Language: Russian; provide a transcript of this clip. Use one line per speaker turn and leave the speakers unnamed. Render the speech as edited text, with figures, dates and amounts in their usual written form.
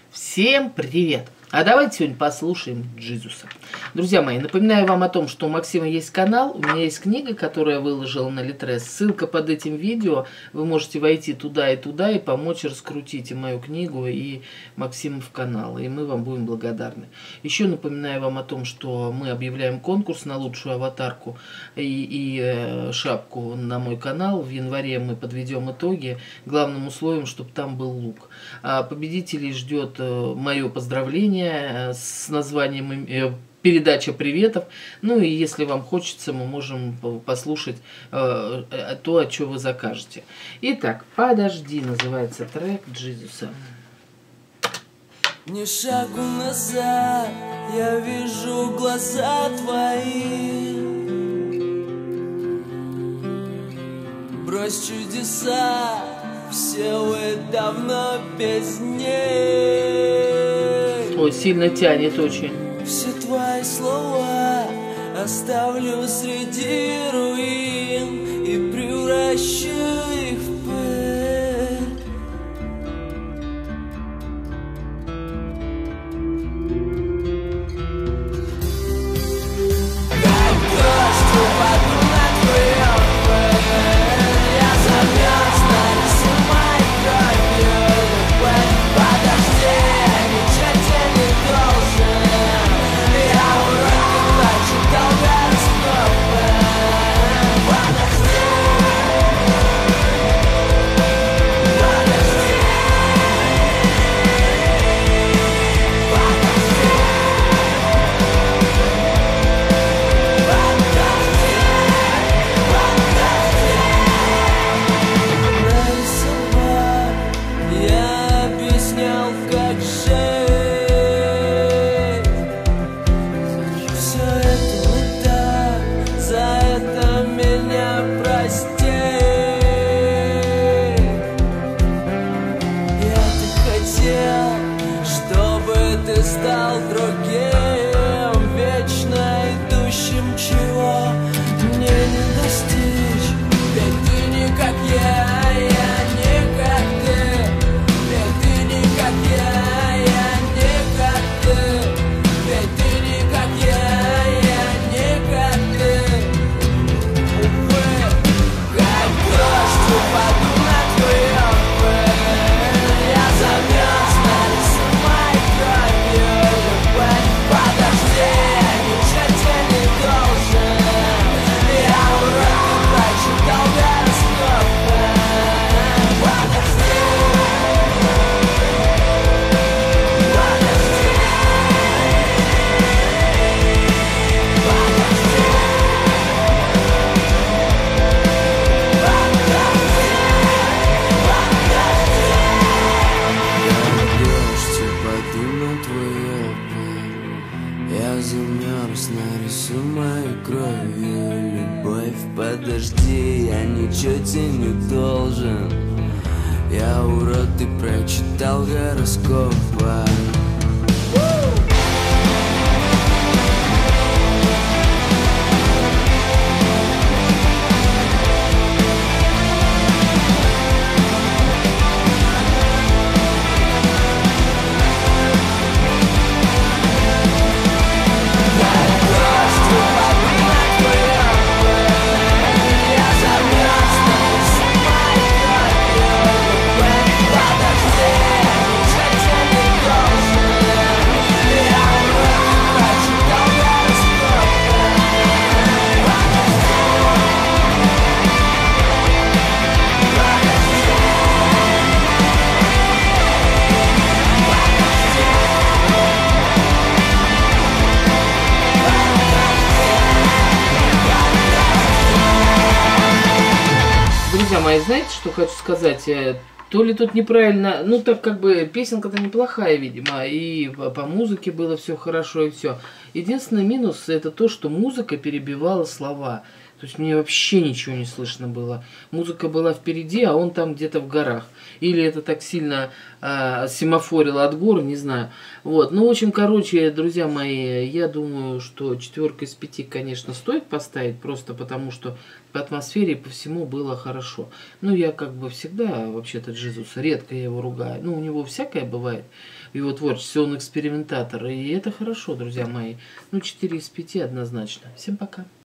Всем привет! А давайте сегодня послушаем Джизуса. Друзья мои, напоминаю вам о том, что у Максима есть канал, у меня есть книга, которую я выложила на Литрес. Ссылка под этим видео, вы можете войти туда и помочь раскрутить и мою книгу, и Максима в канал, и мы вам будем благодарны. Еще напоминаю вам о том, что мы объявляем конкурс на лучшую аватарку и шапку на мой канал. В январе мы подведем итоги. Главным условием, чтобы там был лук. Победителей ждет мое поздравление с названием «Передача приветов». Ну и если вам хочется, мы можем послушать то, о чем вы закажете. Итак, «Подожди» называется трек Джизуса.
Ни шагу назад, я вижу глаза твои. Брось чудеса, все вы давно без ней.
Ой, сильно тянет очень.
Все твои слова оставлю среди руин и превращу их в пыль. Как дождь упаду на твою пыль, я замерз, нарисуй кровью любовь. Подожди, я ничего тебе не должен. Я урок, когда читал гороскопы. Подожди, подожди, нарисовал, я объяснял, как жить. Все это не так, за это меня прости. Я-то хотел, чтобы ты стал другим, вечно идущим, чего мне не достичь. Ведь ты не как я не как ты. Ведь ты не как я не как ты. Ведь ты не как я не как ты. Увы, как дождь упаду на твою пыль, я замерз, нарисуй кровью любовь. Подожди, я ничего тебе не должен. Я урок, когда читал гороскопы. Подожди, подожди, дождь упаду на твою пыль, я замерз, нарисуй мою кровью любовь. Подожди, я ничего тебе не должен. Я урод, ты прочитал гороскопы.
Друзья мои, знаете, что хочу сказать? То ли тут неправильно, ну так как бы песенка-то неплохая, видимо, и по музыке было все хорошо и все. Единственный минус это то, что музыка перебивала слова. То есть мне вообще ничего не слышно было. Музыка была впереди, а он там где-то в горах. Или это так сильно семафорило от гор, не знаю. Вот. Ну, в общем, короче, друзья мои, я думаю, что 4 из 5, конечно, стоит поставить, просто потому что по атмосфере и по всему было хорошо. Ну, я как бы всегда, вообще-то, Джизуса, редко я его ругаю. Ну, у него всякое бывает. в его творчестве, он экспериментатор. И это хорошо, друзья мои. Ну, 4 из 5 однозначно. Всем пока.